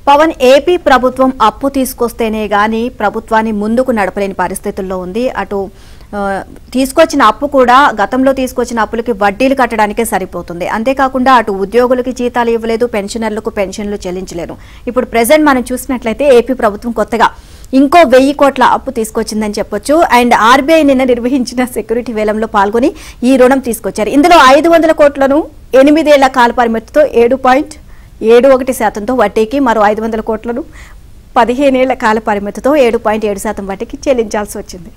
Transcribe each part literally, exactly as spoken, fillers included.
Pawan AP ప్రభుత్వం అప్పు తీసుకొస్తేనే గాని ప్రభుత్వాన్ని ముందుకు నడపలేని పరిస్థితుల్లో ఉంది. అటు తీసుకొచ్చిన అప్పు కూడా గతంలో తీసుకొచ్చిన అప్పులకి వడ్డీలు కట్టడానికే సరిపోతుంది. అంతేకాకుండా అటు ఉద్యోగులకి జీతాలు ఇవ్వలేదు, పెన్షనర్లకు పెన్షన్లు చెల్లించలేదు. ఇప్పుడు ప్రెజెంట్ మనం చూసినట్లయితే ఏపీ ప్రభుత్వం కొత్తగా ఇంకో వెయ్యి కోట్ల అప్పు తీసుకొచ్చిందని చెప్పొచ్చు. అండ్ ఆర్బీఐ నిన్న నిర్వహించిన సెక్యూరిటీ వేలంలో పాల్గొని ఈ రుణం తీసుకొచ్చారు. ఇందులో ఐదు వందల కోట్లను ఎనిమిదేళ్ల కాల పరిమితితో ఏడు పాయింట్ ఏడు ఒకటి శాతంతో వడ్డీకి, మరో ఐదు వందల కోట్లను పదిహేనేళ్ల కాల పరిమితితో ఏడు పాయింట్ ఏడు శాతం వడ్డీకి చెల్లించాల్సి వచ్చింది.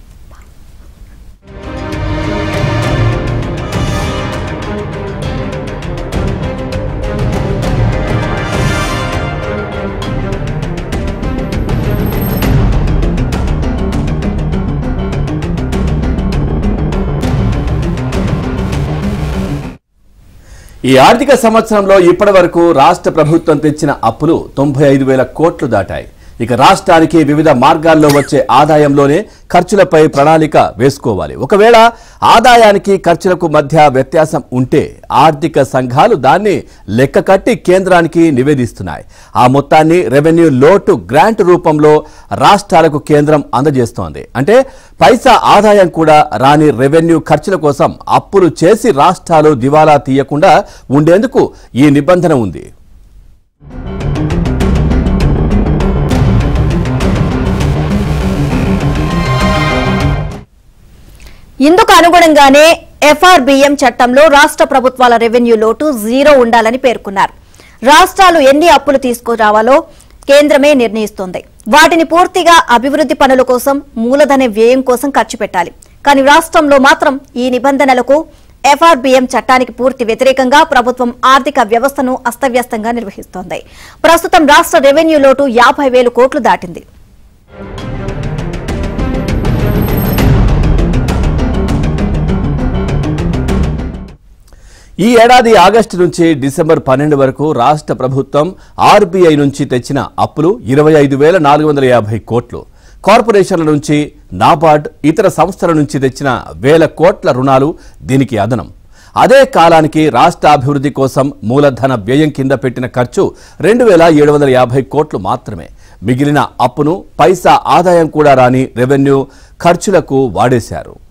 ఈ ఆర్థిక సంవత్సరంలో ఇప్పటి వరకు రాష్ట్ర ప్రభుత్వం తెచ్చిన అప్పులు తొంభై ఐదు వేల కోట్లు దాటాయి. ఇక రాష్ట్రానికి వివిధ మార్గాల్లో వచ్చే ఆదాయంలోనే ఖర్చులపై ప్రణాళిక వేసుకోవాలి. ఒకవేళ ఆదాయానికి ఖర్చులకు మధ్య వ్యత్యాసం ఉంటే ఆర్థిక సంఘాలు దాన్ని లెక్క కట్టి కేంద్రానికి నివేదిస్తున్నాయి. ఆ మొత్తాన్ని రెవెన్యూ లోటు గ్రాంట్ రూపంలో రాష్ట్రాలకు కేంద్రం అందజేస్తోంది. అంటే పైసా ఆదాయం కూడా రాని రెవెన్యూ ఖర్చుల కోసం అప్పులు చేసి రాష్ట్రాలు దివాలా తీయకుండా ఉండేందుకు ఈ నిబంధన ఉంది. ఇందుకు అనుగుణంగానే ఎఫ్ఆర్బిఎం చట్టంలో రాష్ట్ర ప్రభుత్వాల రెవెన్యూ లోటు జీరో ఉండాలని పేర్కొన్నారు. రాష్ట్రాలు ఎన్ని అప్పులు తీసుకురావాలో కేంద్రమే నిర్ణయిస్తోంది. వాటిని పూర్తిగా అభివృద్ధి పనుల కోసం, మూలధన వ్యయం కోసం ఖర్చు పెట్టాలి. కానీ రాష్ట్రంలో మాత్రం ఈ నిబంధనలకు ఎఫ్ఆర్బిఎం చట్టానికి పూర్తి వ్యతిరేకంగా ప్రభుత్వం ఆర్థిక వ్యవస్థను అస్తవ్యస్తంగా నిర్వహిస్తోంది. ప్రస్తుతం రాష్ట్ర రెవెన్యూ లోటు యాభై వేలు కోట్లు దాటింది. ఈ ఏడాది ఆగస్టు నుంచి డిసెంబర్ పన్నెండు వరకు రాష్ట్ర ప్రభుత్వం ఆర్బీఐ నుంచి తెచ్చిన అప్పులు ఇరవై ఐదు వేల నాలుగు వందల యాభై కోట్లు, కార్పొరేషన్ల నుంచి, నాబార్డ్, ఇతర సంస్థల నుంచి తెచ్చిన వేల కోట్ల రుణాలు దీనికి అదనం. అదే కాలానికి రాష్ట్ర అభివృద్ధి కోసం మూలధన వ్యయం కింద పెట్టిన ఖర్చు రెండు వేల ఏడు వందల యాభై కోట్లు మాత్రమే. మిగిలిన అప్పును పైసా ఆదాయం కూడా రాని రెవెన్యూ ఖర్చులకు వాడేశారు.